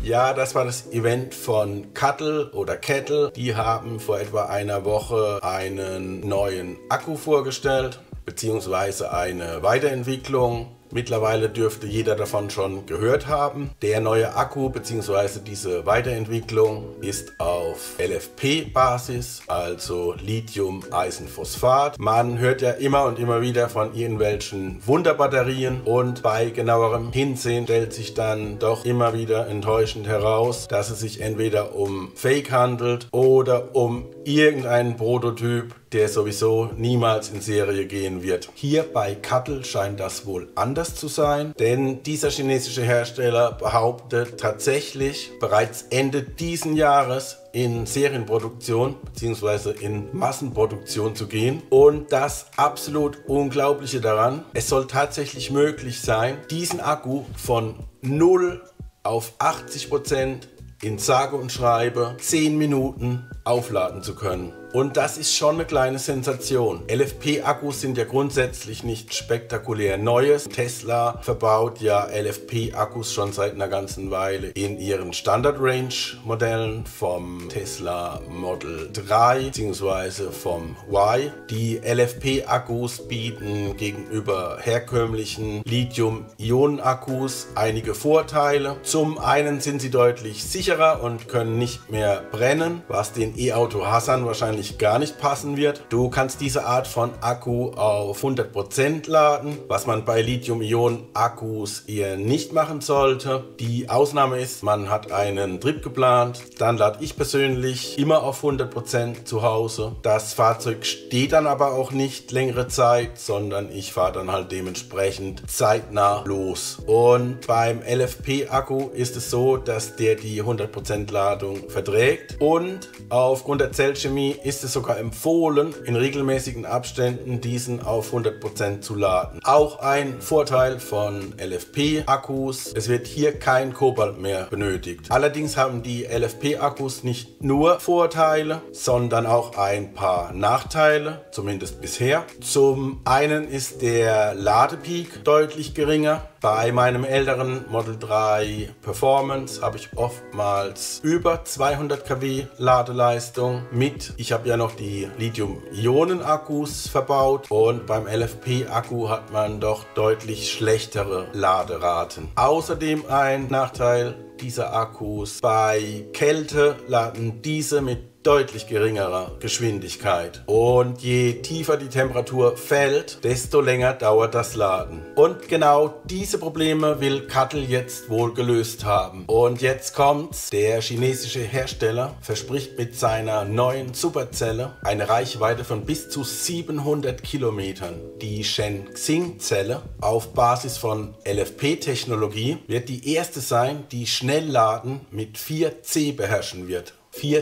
Ja, das war das Event von Cuttle oder Kettle. Die haben vor etwa einer Woche einen neuen Akku vorgestellt, beziehungsweise eine Weiterentwicklung. Mittlerweile dürfte jeder davon schon gehört haben. Der neue Akku bzw. diese Weiterentwicklung ist auf LFP-Basis, also Lithium-Eisenphosphat. Man hört ja immer und immer wieder von irgendwelchen Wunderbatterien und bei genauerem Hinsehen stellt sich dann doch immer wieder enttäuschend heraus, dass es sich entweder um Fake handelt oder um irgendeinen Prototyp, der sowieso niemals in Serie gehen wird. Hier bei Cuttle scheint das wohl anders zu sein, denn dieser chinesische Hersteller behauptet tatsächlich bereits Ende diesen Jahres in Serienproduktion bzw. in Massenproduktion zu gehen. Und das absolut Unglaubliche daran, es soll tatsächlich möglich sein, diesen Akku von 0 auf 80% in sage und schreibe 10 Minuten aufladen zu können. Und das ist schon eine kleine Sensation. LFP-Akkus sind ja grundsätzlich nicht spektakulär Neues. Tesla verbaut ja LFP-Akkus schon seit einer ganzen Weile in ihren Standard-Range-Modellen vom Tesla Model 3 bzw. vom Y. Die LFP-Akkus bieten gegenüber herkömmlichen Lithium-Ionen-Akkus einige Vorteile. Zum einen sind sie deutlich sicherer und können nicht mehr brennen, was den E-Auto-Hassern wahrscheinlich gar nicht passen wird. Du kannst diese Art von Akku auf 100% laden, was man bei Lithium-Ionen-Akkus eher nicht machen sollte. Die Ausnahme ist, man hat einen Trip geplant, dann lade ich persönlich immer auf 100% zu Hause. Das Fahrzeug steht dann aber auch nicht längere Zeit, sondern ich fahre dann halt dementsprechend zeitnah los. Und beim LFP-Akku ist es so, dass der die 100% Ladung verträgt und aufgrund der Zellchemie ist es sogar empfohlen, in regelmäßigen Abständen diesen auf 100% zu laden. Auch ein Vorteil von LFP-Akkus, es wird hier kein Kobalt mehr benötigt. Allerdings haben die LFP-Akkus nicht nur Vorteile, sondern auch ein paar Nachteile, zumindest bisher. Zum einen ist der Ladepeak deutlich geringer. Bei meinem älteren Model 3 Performance habe ich oftmals über 200 kW Ladeleistung mit. Ich habe ja noch die Lithium-Ionen-Akkus verbaut und beim LFP-Akku hat man doch deutlich schlechtere Laderaten. Außerdem ein Nachteil dieser Akkus: bei Kälte laden diese mit deutlich geringerer Geschwindigkeit. Und je tiefer die Temperatur fällt, desto länger dauert das Laden. Und genau diese Probleme will Cuttle jetzt wohl gelöst haben. Und jetzt kommt's. Der chinesische Hersteller verspricht mit seiner neuen Superzelle eine Reichweite von bis zu 700 Kilometern. Die Shenzheng-Zelle auf Basis von LFP-Technologie wird die erste sein, die Schnellladen mit 4C beherrschen wird.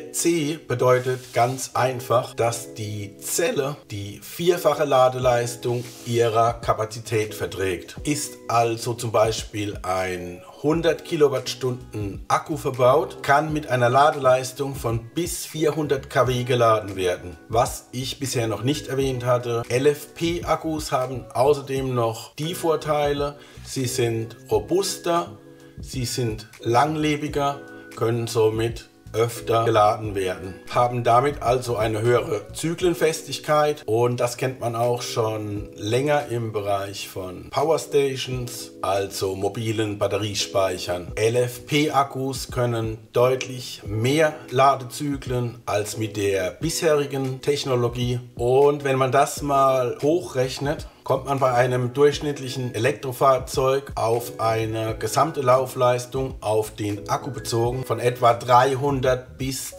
4C bedeutet ganz einfach, dass die Zelle die vierfache Ladeleistung ihrer Kapazität verträgt. Ist also zum Beispiel ein 100 Kilowattstunden Akku verbaut, kann mit einer Ladeleistung von bis 400 kW geladen werden. Was ich bisher noch nicht erwähnt hatte, LFP-Akkus haben außerdem noch die Vorteile, sie sind robuster, sie sind langlebiger, können somit öfter geladen werden, haben damit also eine höhere Zyklenfestigkeit und das kennt man auch schon länger im Bereich von Powerstations, also mobilen Batteriespeichern. LFP-Akkus können deutlich mehr Ladezyklen als mit der bisherigen Technologie und wenn man das mal hochrechnet, kommt man bei einem durchschnittlichen Elektrofahrzeug auf eine gesamte Laufleistung auf den Akku bezogen von etwa 300 bis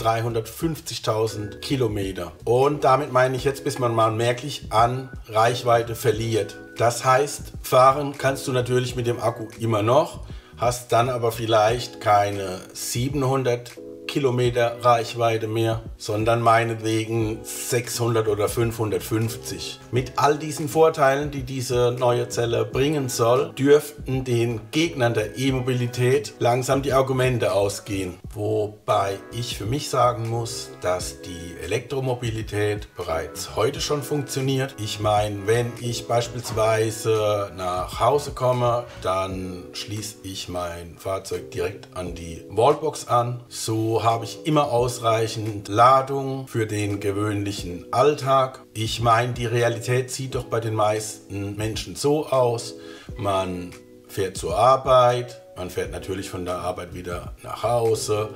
350.000 Kilometer. Und damit meine ich jetzt, bis man mal merklich an Reichweite verliert. Das heißt, fahren kannst du natürlich mit dem Akku immer noch, hast dann aber vielleicht keine 700 Kilometer Reichweite mehr, sondern meinetwegen 600 oder 550. Mit all diesen Vorteilen, die diese neue Zelle bringen soll, dürften den Gegnern der E-Mobilität langsam die Argumente ausgehen. Wobei ich für mich sagen muss, dass die Elektromobilität bereits heute schon funktioniert. Ich meine, wenn ich beispielsweise nach Hause komme, dann schließe ich mein Fahrzeug direkt an die Wallbox an. So habe ich immer ausreichend Ladung für den gewöhnlichen Alltag. Ich meine, die Realität sieht doch bei den meisten Menschen so aus. Man fährt zur Arbeit, man fährt natürlich von der Arbeit wieder nach Hause,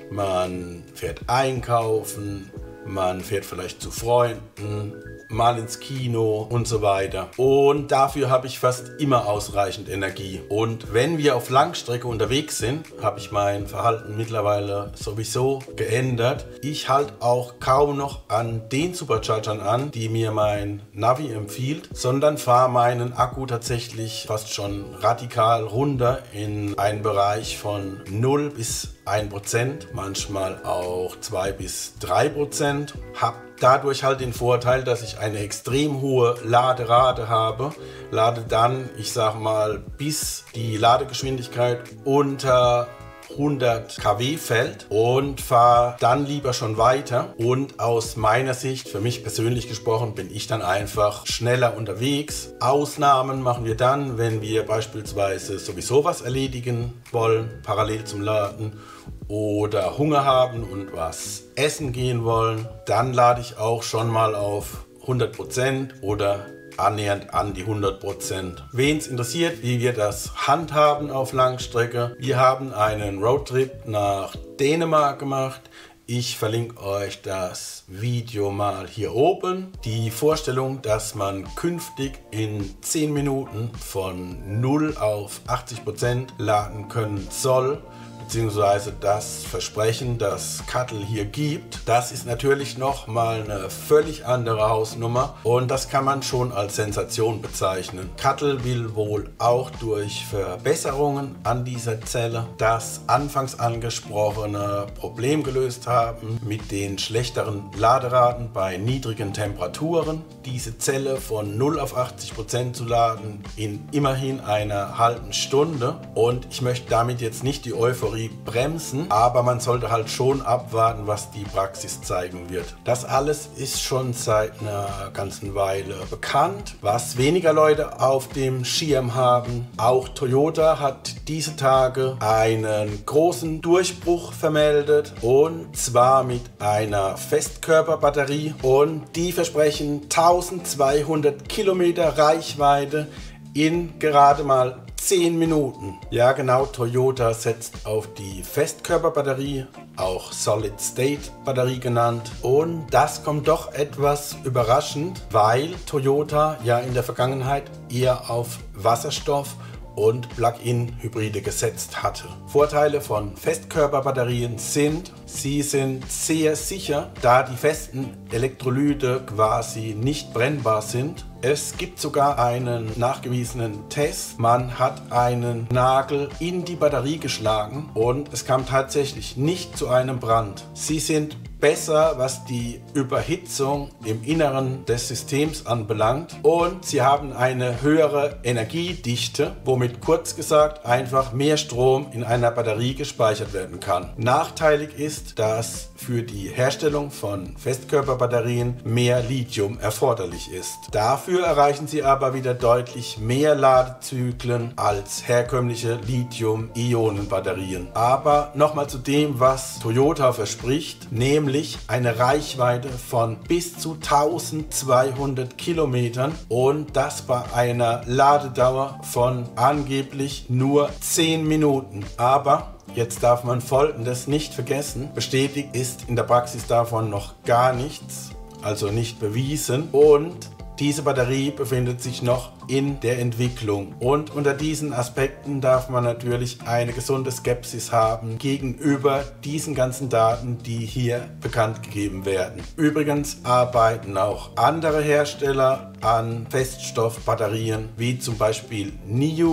man fährt einkaufen, man fährt vielleicht zu Freunden, mal ins Kino und so weiter. Und dafür habe ich fast immer ausreichend Energie. Und wenn wir auf Langstrecke unterwegs sind, habe ich mein Verhalten mittlerweile sowieso geändert. Ich halte auch kaum noch an den Superchargern an, die mir mein Navi empfiehlt, sondern fahre meinen Akku tatsächlich fast schon radikal runter in einen Bereich von 0 bis 1%, manchmal auch 2 bis 3%. Habe dadurch halt den Vorteil, dass ich eine extrem hohe Laderate habe. Lade dann, ich sag mal, bis die Ladegeschwindigkeit unter 100 kW fällt und fahre dann lieber schon weiter. Und aus meiner Sicht, für mich persönlich gesprochen, bin ich dann einfach schneller unterwegs. Ausnahmen machen wir dann, wenn wir beispielsweise sowieso was erledigen wollen, parallel zum Laden, oder Hunger haben und was essen gehen wollen. Dann lade ich auch schon mal auf 100% oder annähernd an die 100%. Wen es interessiert, wie wir das handhaben auf Langstrecke, wir haben einen Roadtrip nach Dänemark gemacht. Ich verlinke euch das Video mal hier oben. Die Vorstellung, dass man künftig in 10 Minuten von 0 auf 80% laden können soll, beziehungsweise das Versprechen, das CATL hier gibt, das ist natürlich nochmal eine völlig andere Hausnummer und das kann man schon als Sensation bezeichnen. CATL will wohl auch durch Verbesserungen an dieser Zelle das anfangs angesprochene Problem gelöst haben mit den schlechteren Laderaten bei niedrigen Temperaturen. Diese Zelle von 0 auf 80% zu laden in immerhin einer halben Stunde, und ich möchte damit jetzt nicht die Euphorie bremsen, aber man sollte halt schon abwarten, was die Praxis zeigen wird. Das alles ist schon seit einer ganzen Weile bekannt, was weniger Leute auf dem Schirm haben. Auch Toyota hat diese Tage einen großen Durchbruch vermeldet, und zwar mit einer Festkörperbatterie, und die versprechen 1200 Kilometer Reichweite in gerade mal 10 Minuten. Ja genau, Toyota setzt auf die Festkörperbatterie, auch Solid-State-Batterie genannt. Und das kommt doch etwas überraschend, weil Toyota ja in der Vergangenheit eher auf Wasserstoff und Plug-in-Hybride gesetzt hatte. Vorteile von Festkörperbatterien sind, sie sind sehr sicher, da die festen Elektrolyte quasi nicht brennbar sind. Es gibt sogar einen nachgewiesenen Test. Man hat einen Nagel in die Batterie geschlagen und es kam tatsächlich nicht zu einem Brand. Sie sind besser, was die Überhitzung im Inneren des Systems anbelangt, und sie haben eine höhere Energiedichte, womit kurz gesagt einfach mehr Strom in einer Batterie gespeichert werden kann. Nachteilig ist, dass für die Herstellung von Festkörperbatterien mehr Lithium erforderlich ist. Dafür erreichen sie aber wieder deutlich mehr Ladezyklen als herkömmliche Lithium-Ionen-Batterien. Aber nochmal zu dem, was Toyota verspricht, nämlich eine Reichweite von bis zu 1200 Kilometern, und das bei einer Ladedauer von angeblich nur 10 Minuten. Aber jetzt darf man Folgendes nicht vergessen: bestätigt ist in der Praxis davon noch gar nichts, also nicht bewiesen, und diese Batterie befindet sich noch in der Entwicklung. Und unter diesen Aspekten darf man natürlich eine gesunde Skepsis haben gegenüber diesen ganzen Daten, die hier bekannt gegeben werden. Übrigens arbeiten auch andere Hersteller an Feststoffbatterien, wie zum Beispiel NIO,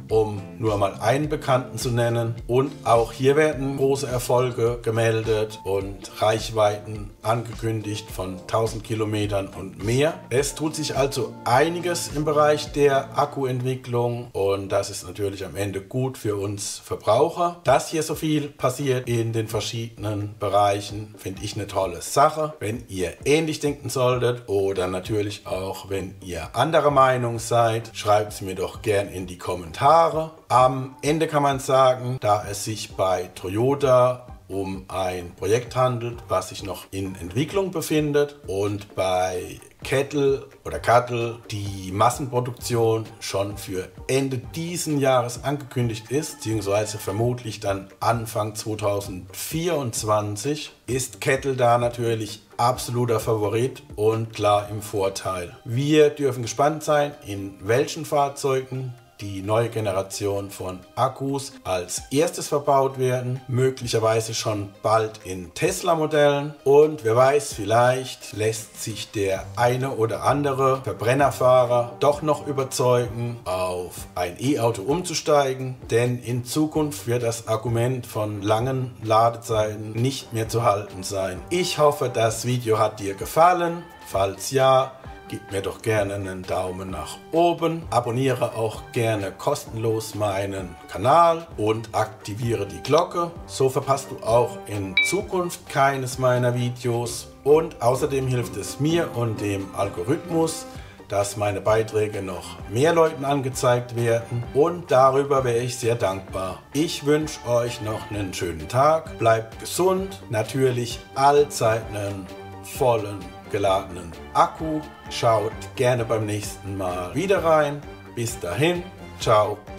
um nur mal einen Bekannten zu nennen. Und auch hier werden große Erfolge gemeldet und Reichweiten angekündigt von 1000 Kilometern und mehr. Es tut sich also einiges im Bereich der Akkuentwicklung und das ist natürlich am Ende gut für uns Verbraucher. Dass hier so viel passiert in den verschiedenen Bereichen, finde ich eine tolle Sache. Wenn ihr ähnlich denken solltet oder natürlich auch, wenn ihr anderer Meinung seid, schreibt es mir doch gern in die Kommentare. Am Ende kann man sagen, da es sich bei Toyota um ein Projekt handelt, was sich noch in Entwicklung befindet und bei Kettle die Massenproduktion schon für Ende diesen Jahres angekündigt ist, beziehungsweise vermutlich dann Anfang 2024, ist Kettle da natürlich absoluter Favorit und klar im Vorteil. Wir dürfen gespannt sein, in welchen Fahrzeugen die neue Generation von Akkus als erstes verbaut werden, möglicherweise schon bald in Tesla-Modellen und wer weiß, vielleicht lässt sich der eine oder andere Verbrennerfahrer doch noch überzeugen, auf ein E-Auto umzusteigen, denn in Zukunft wird das Argument von langen Ladezeiten nicht mehr zu halten sein. Ich hoffe, das Video hat dir gefallen, falls ja, gib mir doch gerne einen Daumen nach oben, abonniere auch gerne kostenlos meinen Kanal und aktiviere die Glocke. So verpasst du auch in Zukunft keines meiner Videos. Und außerdem hilft es mir und dem Algorithmus, dass meine Beiträge noch mehr Leuten angezeigt werden. Und darüber wäre ich sehr dankbar. Ich wünsche euch noch einen schönen Tag, bleibt gesund, natürlich allzeit einen vollen geladenen Akku. Schaut gerne beim nächsten Mal wieder rein. Bis dahin, ciao.